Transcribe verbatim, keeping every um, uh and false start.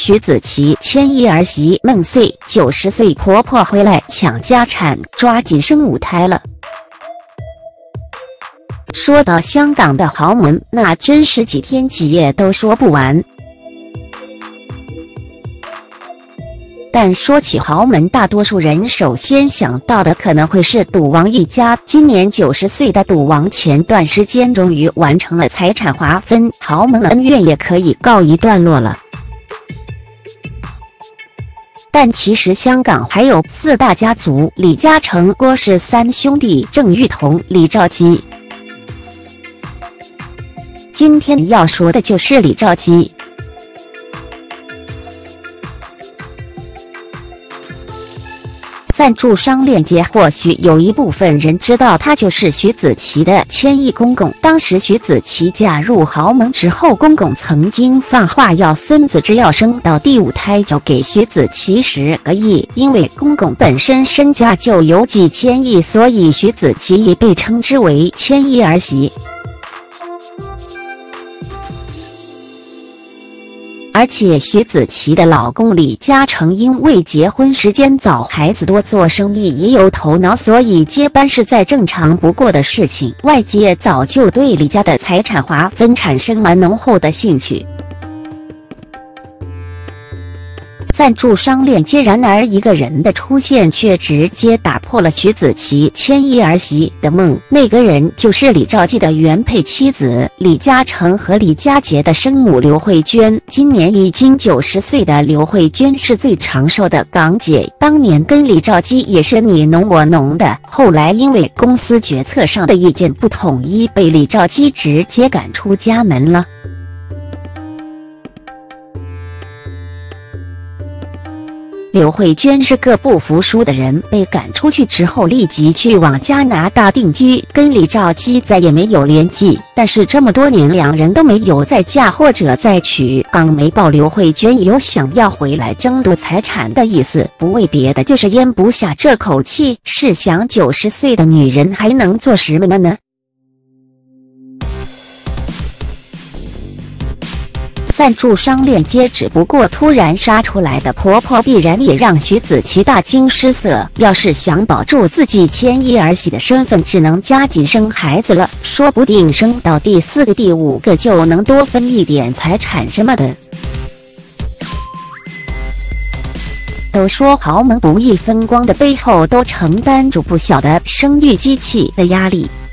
徐子淇千亿儿媳孟穗九十岁婆婆回来抢家产，抓紧生五胎了。说到香港的豪门，那真是几天几夜都说不完。但说起豪门，大多数人首先想到的可能会是赌王一家。今年九十岁的赌王前段时间终于完成了财产划分，豪门恩怨也可以告一段落了。但其实香港还有四大家族：李嘉诚、郭氏三兄弟、郑裕彤、李兆基。今天要说的就是李兆基。赞助商链接，或许有一部分人知道，他就是徐子淇的千亿公公。当时徐子淇嫁入豪门之后，公公曾经放话要孙子只要生到第五胎就给徐子淇十个亿。因为公公本身身价就有几千亿，所以徐子淇也被称之为千亿儿媳。而且徐子淇的老公李嘉诚因为结婚时间早，孩子多，做生意也有头脑，所以接班是再正常不过的事情。外界早就对李家的财产划分产生了浓厚的兴趣。赞助商链接，然而一个人的出现却直接打破了徐子淇千亿儿媳的梦。那个人就是李兆基的原配妻子李嘉诚和李家杰的生母刘慧娟。今年已经九十岁的刘慧娟是最长寿的港姐，当年跟李兆基也是你侬我侬的，后来因为公司决策上的意见不统一，被李兆基直接赶出家门了。刘慧娟是个不服输的人，被赶出去之后立即去往加拿大定居，跟李兆基再也没有联系。但是这么多年两人都没有再嫁或者再娶。港媒报刘慧娟有想要回来争夺财产的意思，不为别的，就是咽不下这口气。试想九十岁的女人还能做什么呢？赞助商链接只不过突然杀出来的婆婆，必然也让徐子淇大惊失色。要是想保住自己千亿儿媳的身份，只能加紧生孩子了，说不定生到第四个、第五个就能多分一点财产什么的。都说豪门不易风光的背后，都承担着不小的生育机器的压力。